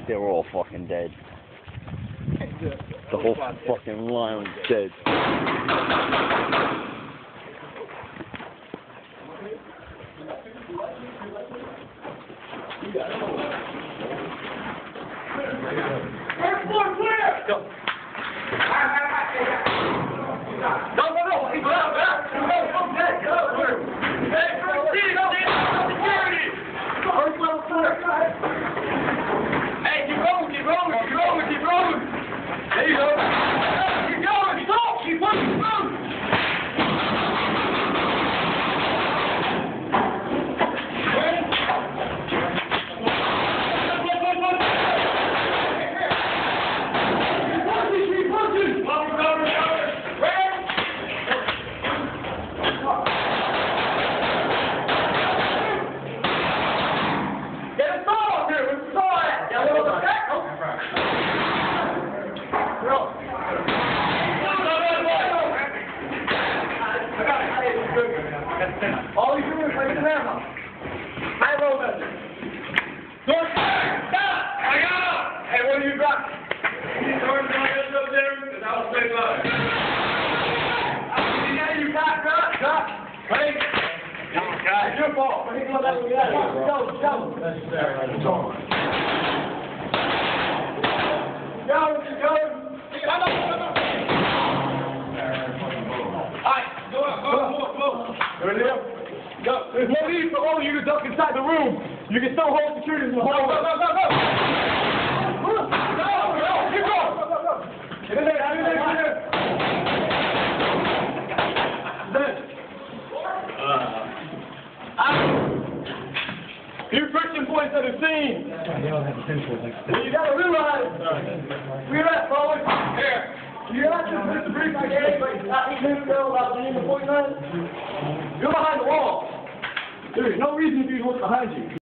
They're all fucking dead. The whole fucking line was dead. First one clear! Go. No. He's out. First one clear. Hey, keep rolling. There you go. Keep going. Stop. Keep pushing through. All you do is play the hammer. High roll it. Stop! I got him! Hey, what do you got? He's going to get up there, and I'll stay live. Yeah, you got. Hey! It's your fault. Go. There's no need for all of you to duck inside the room. You can still hold security in the hallway. Go. Keep going. Get in there. You friction points at the scene. You gotta realize, we're at forward. Here. You got this brief I gave like 8 minutes ago about being the 49? You're behind the wall. There's no reason for you to look behind you.